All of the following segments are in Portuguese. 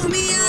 turminha!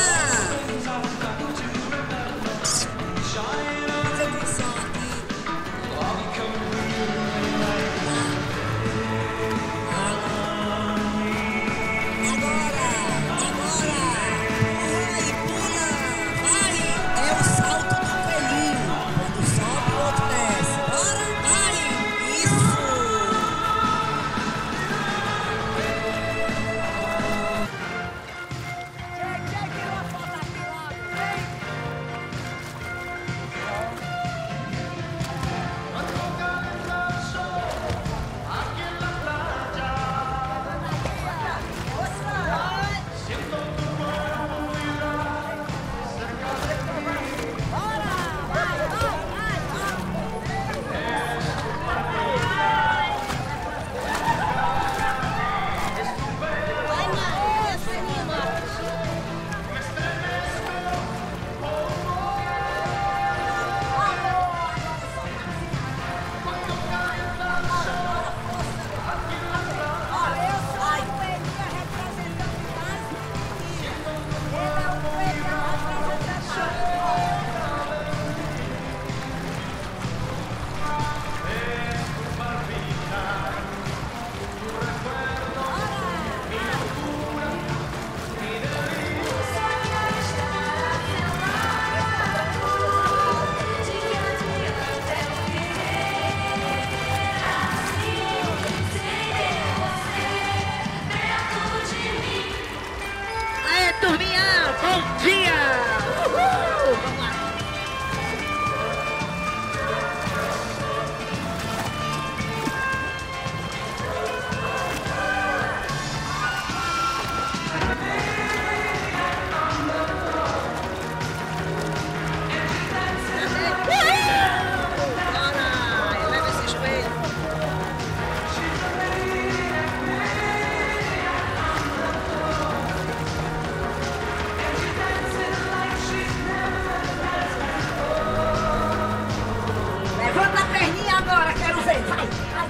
Turminha, bom dia! Uhul! Vamos lá! Bora! Eleva esse joelho! Levanta a perninha agora, quero ver, vai!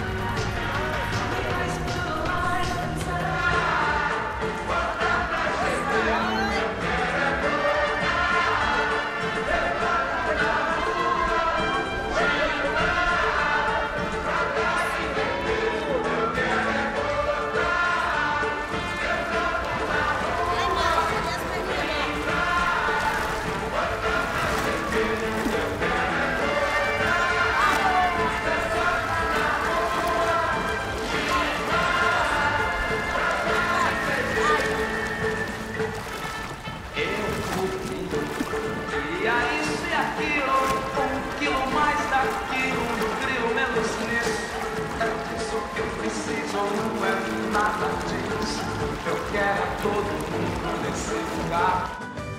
Não é nada disso. Eu quero todo mundo nesse lugar.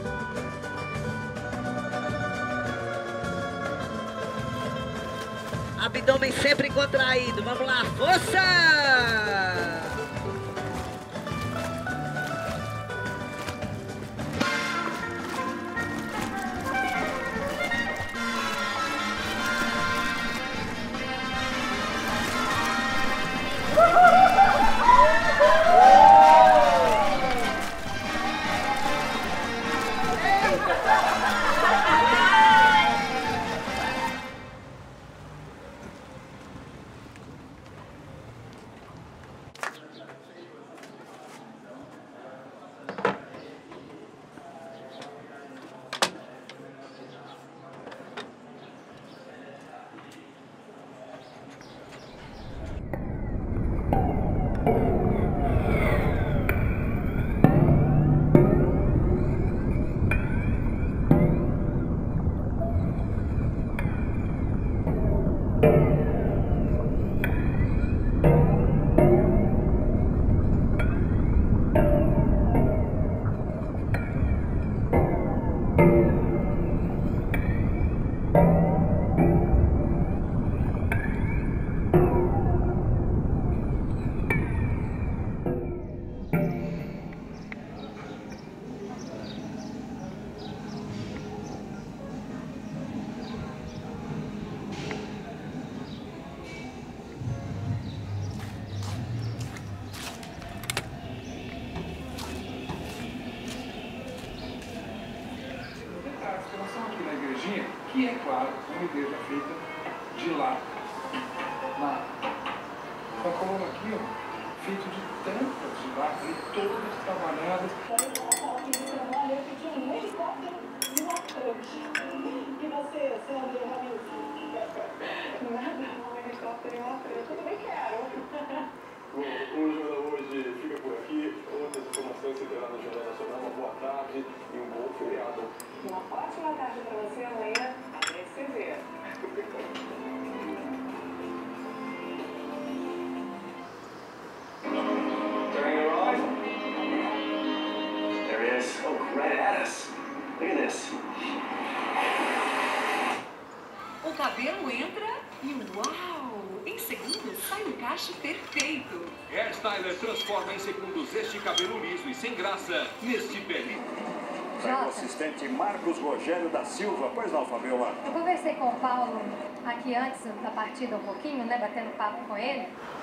Abdômen sempre contraído. Vamos lá, força! cozinha, que é claro, uma igreja feita de lata. Uma coluna aqui, ó, feito de tampas de lata, e todas trabalhadas. E você, Sandra Ramilton? Nada, um helicóptero e uma frente. Eu também quero. O jornal hoje fica por aqui. Outras informações você terá no Jornal Nacional. Uma boa tarde e um bom feriado. Uma ótima tarde para você amanhã. A gente se vê. Turning her on. There he is. Oh, right at us. Look at this. O cabelo entra e uau! Em segundos sai um encaixe perfeito. Hairstyler transforma em segundos este cabelo liso e sem graça neste belíssimo. O assistente Marcos Rogério da Silva. Pois não, Fabiola? Eu conversei com o Paulo aqui antes da partida um pouquinho, né, batendo papo com ele.